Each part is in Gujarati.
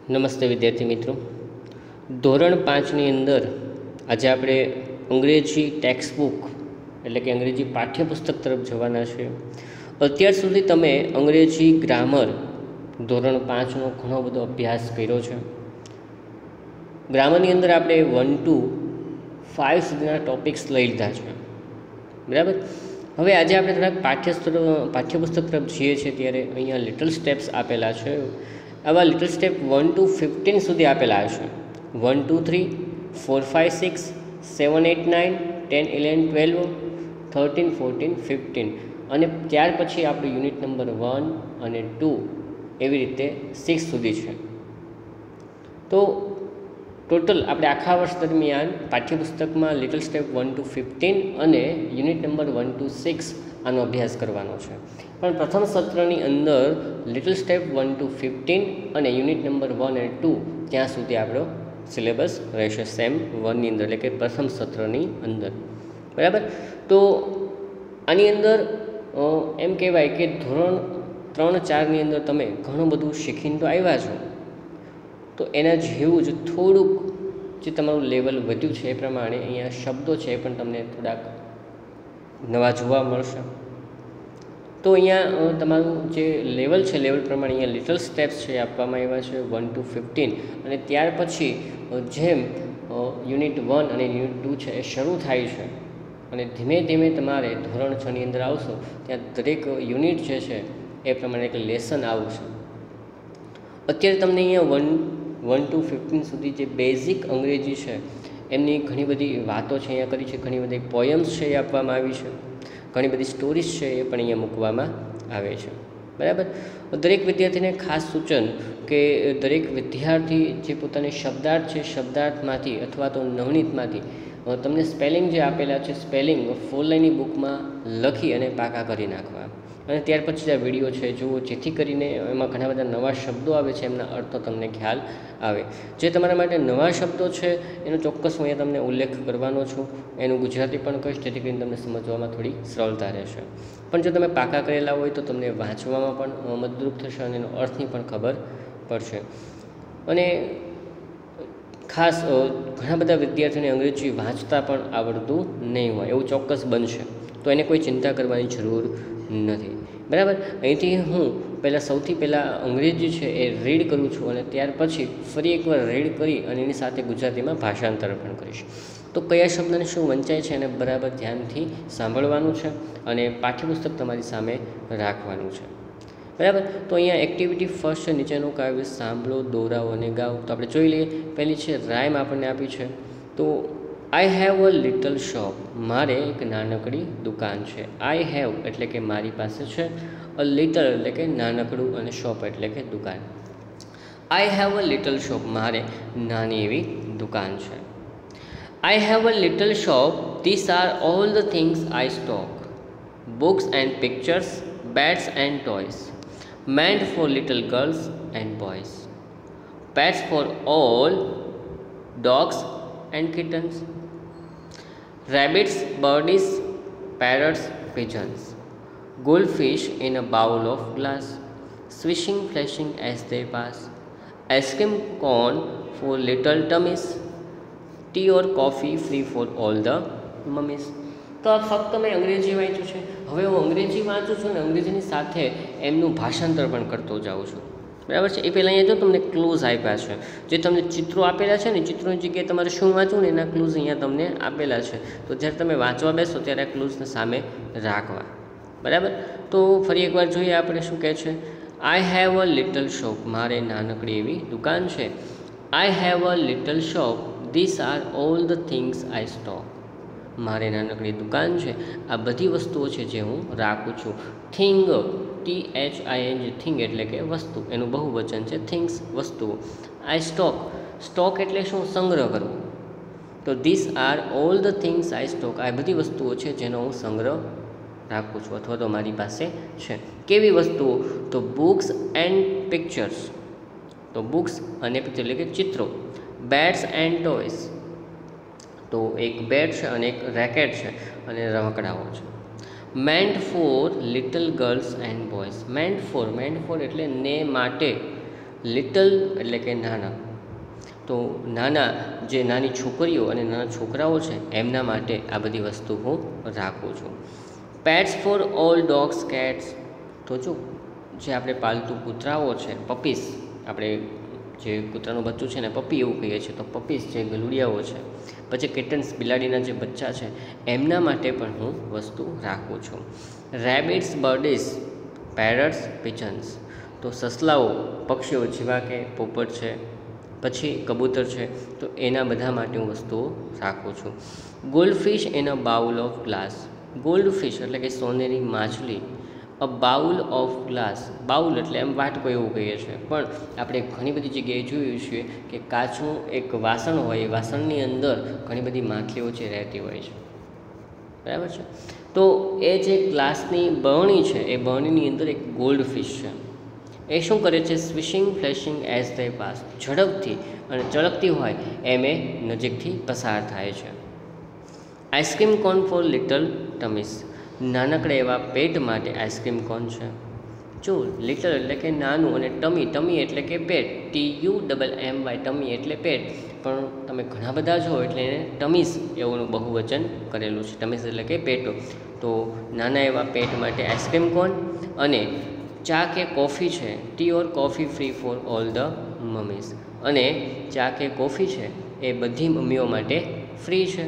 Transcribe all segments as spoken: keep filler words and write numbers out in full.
નમસ્તે વિદ્યાર્થી મિત્રો. ધોરણ પાંચની અંદર આજે આપણે અંગ્રેજી ટેક્સ્ટ બુક એટલે કે અંગ્રેજી પાઠ્યપુસ્તક તરફ જવાના છે. અત્યાર સુધી તમે અંગ્રેજી ગ્રામર ધોરણ પાંચનો ઘણો બધો અભ્યાસ કર્યો છે. ગ્રામરની અંદર આપણે વન ટુ ફાઇવ સુધીના ટોપિક્સ લઈ લીધા છે, બરાબર. હવે આજે આપણે થોડાક પાઠ્ય પાઠ્યપુસ્તક તરફ જઈએ છીએ ત્યારે અહીંયા લિટલ સ્ટેપ્સ આપેલા છે. આવા little step one two fifteen સુધી આપેલા છે. One two three four five six seven eight nine ten eleven twelve thirteen fourteen fifteen અને ત્યાર પછી આપણું યુનિટ નંબર વન અને ટુ એવી રીતે સિક્સ સુધી છે. તો ટોટલ આપણે આખા વર્ષ દરમિયાન પાઠ્યપુસ્તકમાં little step one two fifteen અને unit number one two six આનો અભ્યાસ કરવાનો છે. પણ પ્રથમ સત્રની અંદર little step one two fifteen અને unit number one and two ત્યાં સુધી આપણો સિલેબસ રહેશે સેમ વનની અંદર, એટલે કે પ્રથમ સત્રની અંદર, બરાબર. તો આની અંદર એમ કહેવાય કે ધોરણ ત્રણ ચારની અંદર તમે ઘણું બધું શીખીને તો આવ્યા છો, તો એના જેવું જ થોડુંક જે તમારું લેવલ વધ્યું છે એ પ્રમાણે અહીંયા શબ્દો છે એ પણ તમને થોડાક નવા જોવા મળશે. તો અહીંયા તમારું જે લેવલ છે લેવલ પ્રમાણે અહીંયા લિટલ સ્ટેપ્સ છે આપવામાં આવ્યા છે વન ટુ ફિફ્ટીન અને ત્યાર પછી જેમ યુનિટ વન અને યુનિટ ટુ છે એ શરૂ થાય છે અને ધીમે ધીમે તમારે ધોરણ છની અંદર આવશો ત્યાં દરેક યુનિટ જે છે એ પ્રમાણે એક લેસન આવશે. અત્યારે તમને અહીંયા વન વન ટુ ફિફ્ટીન સુધી જે બેઝિક અંગ્રેજી છે એમની ઘણી બધી વાતો છે અહીંયા કરી છે, ઘણી બધી પોયમ્સ છે એ આપવામાં આવી છે, ઘણી બધી સ્ટોરીઝ છે એ પણ અહીંયા મૂકવામાં આવે છે, બરાબર. દરેક વિદ્યાર્થીને ખાસ સૂચન કે દરેક વિદ્યાર્થી જે પોતાની શબ્દાર્થ છે શબ્દાર્થમાંથી અથવા તો નવનીતમાંથી તમને સ્પેલિંગ જે આપેલા છે સ્પેલિંગ ફોર લાઈનની બુકમાં લખી અને પાકા કરી નાખવા અને ત્યાર પછી આ વિડીયો છે જુઓ, જેથી કરીને એમાં ઘણા બધા નવા શબ્દો આવે છે એમના અર્થો તમને ખ્યાલ આવે. જે તમારા માટે નવા શબ્દો છે એનો ચોક્કસ હું અહીંયા તમને ઉલ્લેખ કરવાનો છું, એનું ગુજરાતી પણ કહીશ જેથી કરીને તમને સમજવામાં થોડી સરળતા રહેશે. પણ જો તમે પાકા કરેલા હોય તો તમને વાંચવામાં પણ મદદરૂપ થશે અને એનો અર્થની પણ ખબર પડશે. અને ખાસ ઘણા બધા વિદ્યાર્થીઓને અંગ્રેજી વાંચતા પણ આવડતું નહીં હોય એવું ચોક્કસ બનશે, તો એને કોઈ ચિંતા કરવાની જરૂર નથી, બરાબર. અહીંથી હું પહેલાં સૌથી પહેલાં અંગ્રેજી છે એ રીડ કરું છું અને ત્યાર પછી ફરી એકવાર રીડ કરી અને એની સાથે ગુજરાતીમાં ભાષાંતર પણ કરીશ. તો કયા શબ્દને શું વંચાય છે એને બરાબર ધ્યાનથી સાંભળવાનું છે અને પાઠ્યપુસ્તક તમારી સામે રાખવાનું છે, બરાબર. તો અહીંયા એક્ટિવિટી ફર્સ્ટ છે, નીચેનું કાવ્ય સાંભળો, દોહરાવો અને ગાઓ. તો આપણે જોઈ લઈએ. પહેલી છે રાઇમ આપણને આપી છે. તો I have a little shop, મારે એક નાનકડી દુકાન છે. આઈ હેવ એટલે કે મારી પાસે છે, અ લિટલ એટલે કે નાનકડું અને શોપ એટલે કે દુકાન. I have a little shop, મારે નાની એવી દુકાન છે. I have a little shop, this are all the things I stock, books and pictures, bats and toys, meant for little girls and boys, pets for all, dogs and kittens, rabbits, birdies, parrots, pigeons, goldfish in a bowl of glass, swishing, flashing as they pass, ice cream cone for little tummies, tea or coffee free for all the mummies. તો આ ફક્ત મેં અંગ્રેજી વાંચ્યું છે. હવે હું અંગ્રેજી વાંચું છું અને અંગ્રેજીની સાથે એમનું ભાષાંતર પણ કરતો જાઉં છું, બરાબર છે. એ પહેલાં અહીંયા જો તમને ક્લૂઝ આપ્યા છે, જે તમને ચિત્રો આપેલા છે ને ચિત્રોની જગ્યાએ તમારે શું વાંચવું ને એના ક્લૂઝ અહીંયા તમને આપેલા છે. તો જ્યારે તમે વાંચવા બેસો ત્યારે આ ક્લૂઝને સામે રાખવા, બરાબર. તો ફરી એકવાર જોઈએ આપણે શું કહે છે. I have a little shop, મારે નાનકડી એવી દુકાન છે. I have a little shop, this are all the things I stock, મારે નાનકડી દુકાન છે, આ બધી વસ્તુઓ છે જે હું રાખું છું. Thing, T H I N G, thing એટલે કે વસ્તુ, એનું બહુવચન છે થિંગ્સ, વસ્તુઓ. આઈ સ્ટોક, સ્ટોક એટલે શું? સંગ્રહ કરવો. તો this are all the things I stock, આ બધી વસ્તુઓ છે જેનો હું સંગ્રહ રાખું છું અથવા તો મારી પાસે છે. કેવી વસ્તુઓ? તો બુક્સ એન્ડ પિક્ચર્સ, તો બુક્સ અને પિક્ચર એટલે કે ચિત્રો. બેટ્સ એન્ડ ટોયસ, તો એક બેટ છે અને એક રેકેટ છે અને રમકડાઓ છે. Meant for little girls and boys, meant for, meant for એટલે ને માટે, લિટલ એટલે કે નાના, તો નાના જે નાની છોકરીઓ અને નાના છોકરાઓ છે એમના માટે આ બધી વસ્તુ હું રાખું છું. Pets for all dogs cats, તો જો જે આપણે પાલતુ કૂતરાઓ છે, પપીસ, આપણે જે કૂતરાનું બચ્ચું છે ને પપ્પી એવું કહીએ છીએ, તો પપીસ જે ગલુડિયાઓ છે, પછી કિટન્સ બિલાડીના જે બચ્ચા છે એમના માટે પણ હું વસ્તુ રાખું છું. રેબિટ્સ, બર્ડીસ, પેરટ્સ, પિજન્સ, તો સસલાઓ, પક્ષીઓ જેવા કે પોપટ છે, પછી કબૂતર છે, તો એના બધા માટે હું વસ્તુઓ રાખું છું. Gold fish in a bowl of glass, gold fish એટલે કે સોનેરી માછલી, a bowl of glass, bowl એટલે એમ વાટકો એવું કહીએ છીએ, પણ આપણે ઘણી બધી જગ્યાએ જોયું છે કે કાચનું એક વાસણ હોય, એ વાસણની અંદર ઘણી બધી માછલીઓ જે રહેતી હોય છે, બરાબર છે. તો એ જે ગ્લાસની બરણી છે એ બરણીની અંદર એક ગોલ્ડ ફિશ છે. એ શું કરે છે? Swishing flashing as they pass, ઝડપથી અને ચળકતી હોય એમ એ નજીકથી પસાર થાય છે. Ice cream cone for little tummies, નાનકડા એવા પેટ માટે આઈસ્ક્રીમ કોન છે. જો લિટલ એટલે કે નાનું અને ટમી, ટમી એટલે કે પેટ, T U double M Y, tummy એટલે પેટ, પણ તમે ઘણા બધા છો એટલે એને ટમીસ એવું બહુવચન કરેલું છે. ટમીસ એટલે કે પેટો, તો નાના એવા પેટ માટે આઈસ્ક્રીમ કોન. અને ચા કે કોફી છે, tea or coffee free for all the mummies, અને ચા કે કોફી છે એ બધી મમ્મીઓ માટે ફ્રી છે,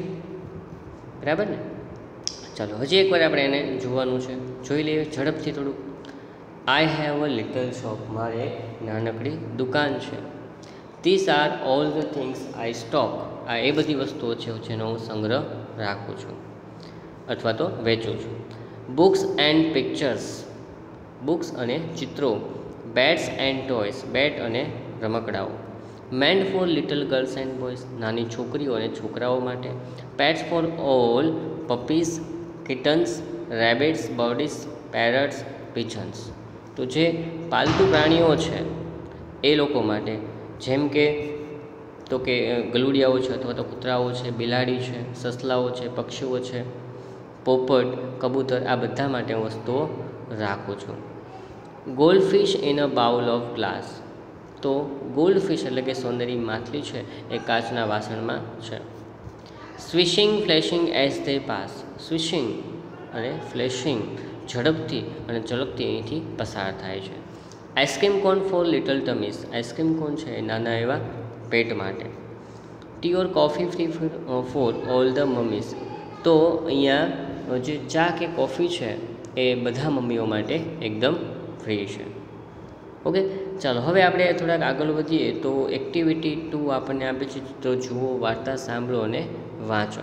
બરાબર ને. ચાલો હજી એકવાર આપણે એને જોવાનું છે, જોઈ લઈએ ઝડપથી થોડું. I have a little shop, મારે નાનકડી દુકાન છે. This are all the things I stock, આ એ બધી વસ્તુઓ છે જેનો હું સંગ્રહ રાખું છું અથવા તો વેચું છું. બુક્સ એન્ડ પિક્ચર્સ, બુક્સ અને ચિત્રો. બેટ્સ એન્ડ ટોયસ, બેટ અને રમકડાઓ. Made for little girls and boys, નાની છોકરીઓ અને છોકરાઓ માટે. Pets for all, puppies, kittens, rabbits, birdies, parrots, pigeons, તો જે પાલતુ પ્રાણીઓ છે એ લોકો માટે, જેમ કે તો કે ગલુડિયાઓ છે અથવા તો કૂતરાઓ છે, બિલાડી છે, સસલાઓ છે, પક્ષીઓ છે, પોપટ, કબૂતર, આ બધા માટે હું વસ્તુઓ રાખું છું. Gold fish in a bowl of glass, તો ગોલ્ડ ફિશ એટલે કે સોનેરી માછલી છે એ કાચના વાસણમાં છે. Swishing flashing as they pass, swishing અને ફ્લેશિંગ, ઝડપથી અને ચળકતી અહીંથી પસાર થાય છે. Ice cream cone for little tummies, ice cream cone છે એ નાના એવા પેટ માટે. Tea or coffee free for all the mummies, તો અહીંયા જે ચા કે કોફી છે એ બધા મમ્મીઓ માટે એકદમ ફ્રી છે. ઓકે, ચાલો હવે આપણે થોડાક આગળ વધીએ. તો એક્ટિવિટી ટુ આપણને આપે છે, તો જુઓ, વાર્તા સાંભળો અને વાંચો.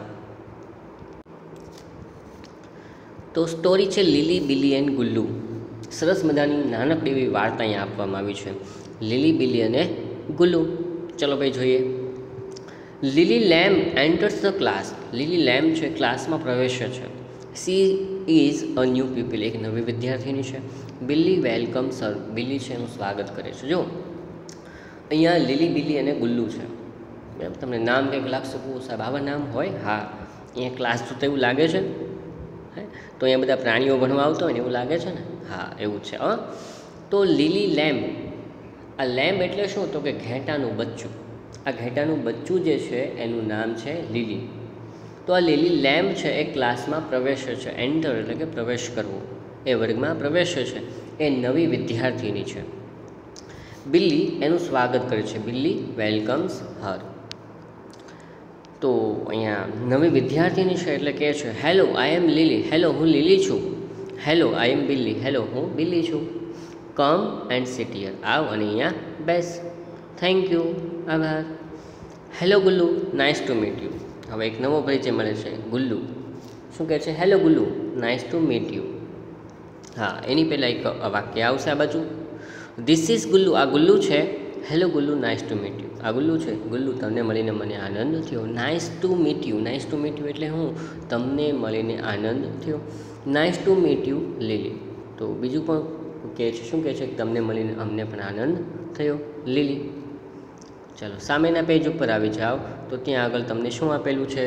તો સ્ટોરી છે લીલી, બિલી એન્ડ ગુલ્લુ. સરસ મજાની નાનકડી એવી વાર્તા અહીંયા આપવામાં આવી છે, લીલી, બિલી અને ગુલ્લુ. ચલો ભાઈ જોઈએ. Lily lamb enters the class, Lily lamb છે ક્લાસમાં પ્રવેશે છે. She is a new pupil, એક નવી વિદ્યાર્થીની છે. બિલ્લી વેલકમ સર, બિલ્લી છે એનું સ્વાગત કરે છે. જો અહીંયા લીલી, બિલ્લી અને ગુલ્લુ છે, બરાબર. તમને નામ કંઈક લાગશે, સાહેબ આવા નામ હોય? હા, અહીંયા ક્લાસ જોતા એવું લાગે છે, તો અહીંયા બધા પ્રાણીઓ ભણવા આવતા હોય ને એવું લાગે છે ને? હા, એવું જ છે. હા, તો લીલી લેમ્બ, આ લેમ્બ એટલે શું? તો કે ઘેટાનું બચ્ચું. આ ઘેટાનું બચ્ચું જે છે એનું નામ છે લીલી. તો આ લીલી લેમ્બ છે એ ક્લાસમાં પ્રવેશે છે. એન્ટર એટલે કે પ્રવેશ કરવો, એ વર્ગમાં પ્રવેશે છે. એ નવી વિદ્યાર્થીની છે. બિલ્લી એનું સ્વાગત કરે છે, બિલ્લી વેલકમ્સ હર. તો અહીંયા નવી વિદ્યાર્થીની છે એટલે કહે છે, હેલો આઈ એમ લીલી, હેલો હું લીલી છું. હેલો આઈ એમ બિલ્લી, હેલો હું બિલ્લી છું. કમ એન્ડ સિટ હિયર, આવ અને અહીંયા બેસ. થેન્ક યુ, આભાર. Hello Gullu, nice to meet you. હવે એક નવો પરિચય મળે છે. ગુલ્લુ શું કહે છે? Hello Gullu, nice to meet you. હા, એની પહેલાં એક વાક્ય આવશે આ બાજુ. ધીસ ઇઝ ગુલ્લુ, આ ગુલ્લુ છે. Hello Gullu, nice to meet you. આ ગુલ્લુ છે. ગુલ્લુ, તમને મળીને મને આનંદ થયો. Nice to meet you, nice to meet you એટલે હું? તમને મળીને આનંદ થયો. Nice to meet you Lily, તો બીજું પણ કહે છે, શું કહે છે? તમને મળીને અમને પણ આનંદ થયો, લીલી. ચાલો સામેના પેજ ઉપર આવી જાઓ, તો ત્યાં આગળ તમને શું આપેલું છે?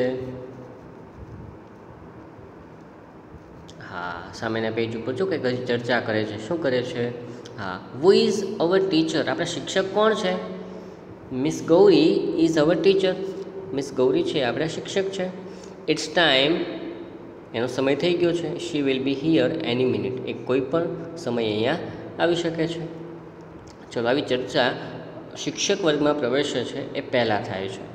હા, સામેના પેજ ઉપર જો કંઈક ચર્ચા કરે છે. શું કરે છે? હા, હુ ઇઝ અવર ટીચર, આપણા શિક્ષક કોણ છે? Miss Gauri is our teacher, Miss Gauri છે આપણા શિક્ષક છે. ઇટ્સ ટાઈમ, એનો સમય થઈ ગયો છે. She will be here any minute, એ કોઈ પણ સમય અહીંયા આવી શકે છે. ચલો, આવી ચર્ચા શિક્ષક વર્ગમાં પ્રવેશે છે એ પહેલાં થાય છે.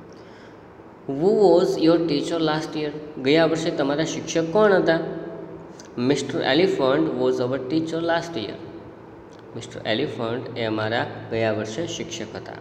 Who was your teacher last year, ગયા વર્ષે તમારા શિક્ષક કોણ હતા? Mister Elephant was our teacher last year, Mister Elephant એ અમારા ગયા વર્ષે શિક્ષક હતા.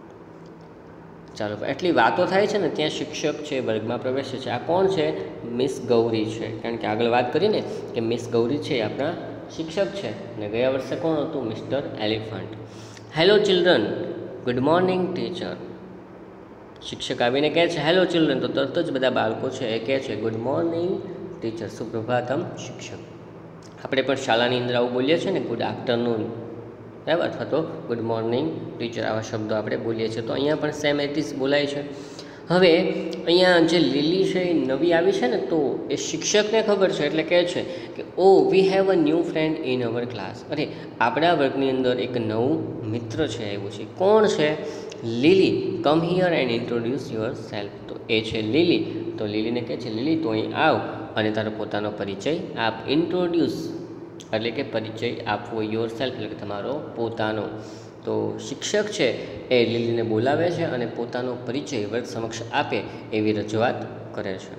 ચાલો, એટલી વાતો થાય છે ને ત્યાં શિક્ષક છે વર્ગમાં પ્રવેશે છે. આ કોણ છે? મિસ ગૌરી છે, કારણ કે આગળ વાત કરીને કે મિસ ગૌરી છે એ આપણા શિક્ષક છે અને ગયા વર્ષે કોણ હતું? Mister Elephant. Hello children, good morning teacher, શિક્ષક આવીને કહે છે હેલો ચિલ્ડ્રન, તો તરત જ બધા બાળકો છે એ કહે છે ગુડ મોર્નિંગ ટીચર, સુપ્રભાતમ શિક્ષક. આપણે પણ શાળાની અંદર આવું બોલીએ છીએ ને, ગુડ આફ્ટરનૂન, બરાબર, અથવા તો ગુડ મોર્નિંગ ટીચર, આવા શબ્દો આપણે બોલીએ છીએ. તો અહીંયા પણ સેમ એટ ઇઝ બોલાય છે. હવે અહીંયા જે લીલી છે એ નવી આવી છે ને, તો એ શિક્ષકને ખબર છે એટલે કહે છે કે oh we have a new friend in our class, અરે આપણા વર્ગની અંદર એક નવું મિત્ર છે આવ્યું છે. કોણ છે? Lily, come here and introduce yourself, તો એ છે લીલી. તો લીલીને કહે છે લીલી તો અહીં આવ અને તારો પોતાનો પરિચય આપ. ઇન્ટ્રોડ્યુસ એટલે કે પરિચય આપવો, યોર સેલ્ફ એટલે કે તમારો પોતાનો. તો શિક્ષક છે એ લીલીને બોલાવે છે અને પોતાનો પરિચય વર્ગ સમક્ષ આપે એવી રજૂઆત કરે છે.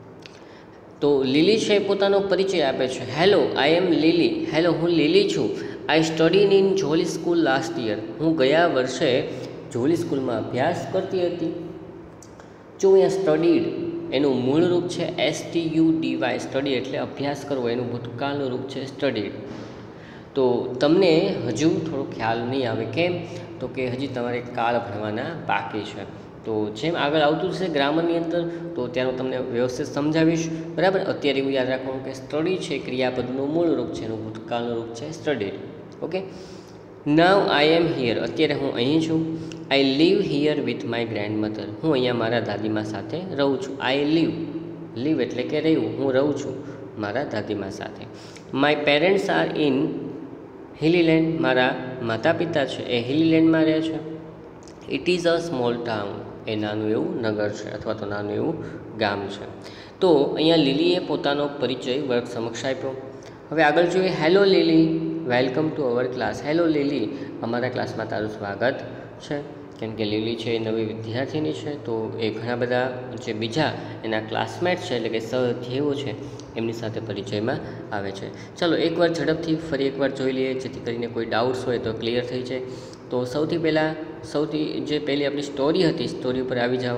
તો લીલી છે પોતાનો પરિચય આપે છે. હેલો, આઈ એમ લીલી, હેલો હું લીલી છું. I studied in Jolly School last year, હું ગયા વર્ષે જોલી સ્કૂલમાં અભ્યાસ કરતી હતી. જો અહીંયા સ્ટડીડ એનું મૂળ રૂપ છે S T U D Y, study એટલે અભ્યાસ કરવો, એનું ભૂતકાળનું રૂપ છે સ્ટડીડ. તો તમને હજુ થોડો ખ્યાલ નહીં આવે, કેમ? તો કે હજી તમારે કાળ ભણવાના બાકી છે. તો જેમ આગળ આવતું છે ગ્રામરની અંદર, તો ત્યાંનું તમને વ્યવસ્થિત સમજાવીશ, બરાબર. અત્યારે એવું યાદ રાખવાનું કે સ્ટડી છે ક્રિયાપદનું મૂળ રૂપ છે, એનું ભૂતકાળનું રૂપ છે studied. Okay, now I am here, અત્યારે હું અહીં છું. I live here with my grandmother, હું અહીંયા મારા દાદીમા સાથે રહું છું. આઈ લીવ, લીવ એટલે કે રહેવું, હું રહું છું મારા દાદીમા સાથે. My parents are in Hillyland, મારા માતા પિતા છે એ હિલીલેન્ડમાં રહે છે. It is a small town, એ નાનું એવું નગર છે અથવા તો નાનું એવું ગામ છે. તો અહીંયા લીલીએ પોતાનો પરિચય વર્ગ સમક્ષ આપ્યો. હવે આગળ જોઈએ. Hello Lily, welcome to our class, hello Lily, અમારા ક્લાસમાં તારું સ્વાગત છે. કેમ કે લીલી છે એ નવી વિદ્યાર્થીની છે, તો એ ઘણા બધા જે બીજા એના ક્લાસમેટ છે એટલે કે સહધ્યેયો છે એમની સાથે પરિચયમાં આવે છે. ચાલો એકવાર ઝડપથી ફરી એકવાર જોઈ લઈએ, જેથી કરીને કોઈ ડાઉટ્સ હોય તો ક્લિયર થઈ જાય. તો સૌથી પહેલાં સૌથી જે પહેલી આપણી સ્ટોરી હતી, સ્ટોરી ઉપર આવી જાઓ.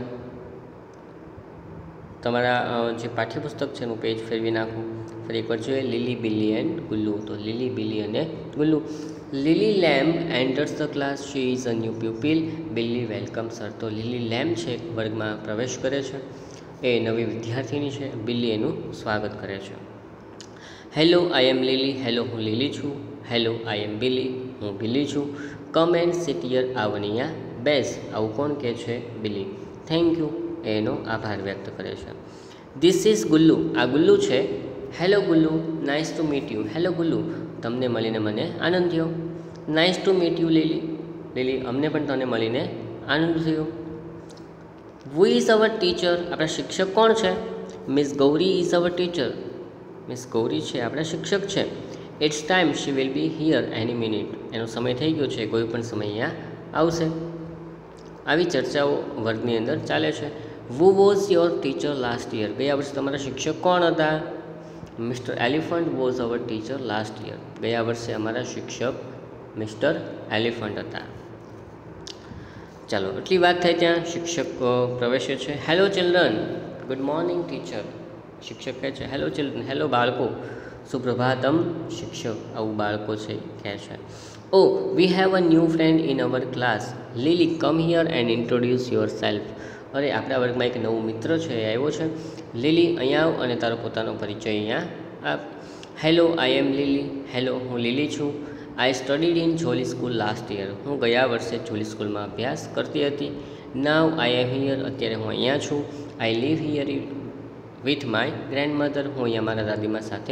તમારા જે પાઠ્યપુસ્તક છે એનું પેજ ફેરવી નાખું. ફરી એકવાર જોઈએ. લીલી, બિલી એન્ડ ગુલ્લુ, તો લીલી, બિલી અને Gullu. Lily lamb enters the class, she is a new pupil, Billy welcome sir, તો લીલી લેમ્બ છે વર્ગમાં પ્રવેશ કરે છે, એ નવી વિદ્યાર્થીની છે. બિલી એનું સ્વાગત કરે છે. હેલો આઈ એમ લીલી, હેલો હું લીલી છું. હેલો આઈ એમ બિલી, હું બિલી છું. કમ એન્ડ સિટ હિયર, આવનિયા બેસ, આવું કોણ કહે છે? બિલી. થેન્ક યુ, એનો આભાર વ્યક્ત કરે છે. ધીસ ઇઝ ગુલ્લુ, આ ગુલ્લુ છે. Hello Gullu, nice to meet you, hello Gullu, તમને મળીને મને આનંદ થયો. Nice to meet you Lily, Lily અમને પણ તને મળીને આનંદ થયો. હુ ઇઝ અવર ટીચર, આપણા શિક્ષક કોણ છે? Miss Gauri is our teacher, Miss Gauri છે આપણા શિક્ષક છે. It's time, she will be here any minute, એનો સમય થઈ ગયો છે, કોઈ પણ સમય અહીંયા આવશે. આવી ચર્ચાઓ વર્ગની અંદર ચાલે છે. Who was your teacher last year, ગયા વર્ષે તમારા શિક્ષક કોણ હતા? Mister Elephant was our teacher last year, ગયા વર્ષે અમારા શિક્ષક મિસ્ટર એલિફન્ટ હતા. ચાલો એટલી વાત થાય ત્યાં શિક્ષક પ્રવેશે છે. Hello children, good morning teacher, શિક્ષક કહે છે હેલો ચિલ્ડ્રન, હેલો બાળકો, સુપ્રભાતમ શિક્ષક, આવું બાળકો છે કહે છે. Oh we have a new friend in our class, Lily come here and introduce yourself, અરે આપણા વર્ગમાં એક નવું મિત્ર છે એ આવ્યો છે. લીલી અહીંયા આવ અને તારો પોતાનો પરિચય અહીંયા આપ. હેલો આઈ એમ લીલી, હેલો હું લીલી છું. I studied in Jolly School last year, હું ગયા વર્ષે જોલી સ્કૂલમાં અભ્યાસ કરતી હતી. નાવ આઈ એમ હિયર, અત્યારે હું અહીંયા છું. I live here with my grandmother, હું અહીંયા મારા દાદીમા સાથે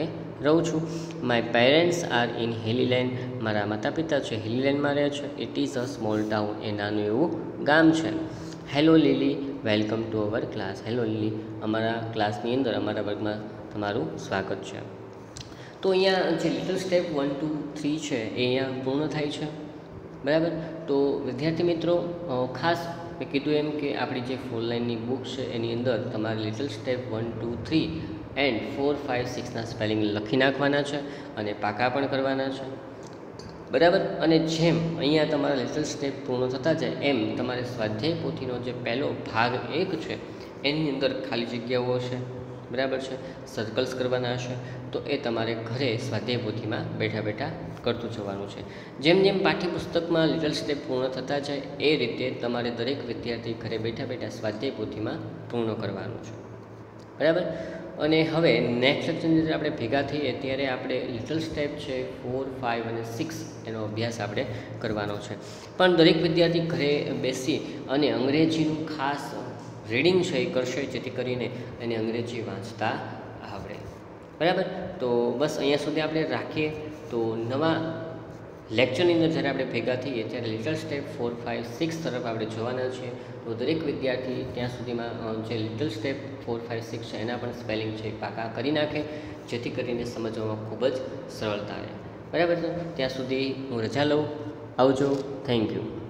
રહું છું. માય પેરેન્ટ્સ આર ઇન હેલીલેન્ડ, મારા માતા પિતા છે હેલીલેન્ડમાં રહે છે. It is a small town, એ નાનું એવું ગામ છે. Hello Lily, welcome to our class. Hello Lily, અમારા ક્લાસની અંદર અમારા વર્ગમાં તમારું સ્વાગત છે. તો અહીંયા જે little step one two three છે એ અહીંયા પૂર્ણ થાય છે. બરાબર. તો વિદ્યાર્થી મિત્રો, ખાસ મેં કીધું એમ કે આપણી જે ફોર લાઇનની બુક છે એની અંદર તમારે little step one two three and four five સિક્સના સ્પેલિંગ લખી નાખવાના છે અને પાકા પણ કરવાના છે. બરાબર. અને જેમ અહીંયા તમારા લિટલ સ્ટેપ પૂર્ણ થતા જાય એમ તમારે સ્વાધ્યાય પોથીનો જે પહેલો ભાગ એક છે એની અંદર ખાલી જગ્યાઓ છે, બરાબર છે, સર્કલ્સ કરવાના હશે. તો એ તમારે ઘરે સ્વાધ્યાય પોથીમાં બેઠા બેઠા કરતું જવાનું છે. જેમ જેમ પાઠ્યપુસ્તકમાં લિટલ સ્ટેપ પૂર્ણ થતા જાય એ રીતે તમારે દરેક વિદ્યાર્થી ઘરે બેઠા બેઠા સ્વાધ્યાય પોથીમાં પૂર્ણ કરવાનું છે. બરાબર. અને હવે નેક્સ્ટ લેક્ચરની અંદર આપણે ભેગા થઈએ ત્યારે આપણે લિટલ સ્ટેપ છે ફોર ફાઇવ અને સિક્સ એનો અભ્યાસ આપણે કરવાનો છે. પણ દરેક વિદ્યાર્થી ઘરે બેસી અને અંગ્રેજીનું ખાસ રીડિંગ છે એ કરશે, જેથી કરીને એને અંગ્રેજી વાંચતા આવડે. બરાબર. તો બસ અહીંયા સુધી આપણે રાખીએ. તો નવા લેક્ચરની અંદર જ્યારે આપણે ભેગા થઈએ ત્યારે little step four five six તરફ આપણે જવાના છીએ. તો દરેક વિદ્યાર્થી ત્યાં સુધીમાં જે little step four five six છે એના પણ સ્પેલિંગ છે પાકા કરી નાખે, જેથી કરીને સમજવામાં ખૂબ જ સરળતા રહે. બરાબર છે. ત્યાં સુધી હું રજા લઉં. આવજો. Thank you.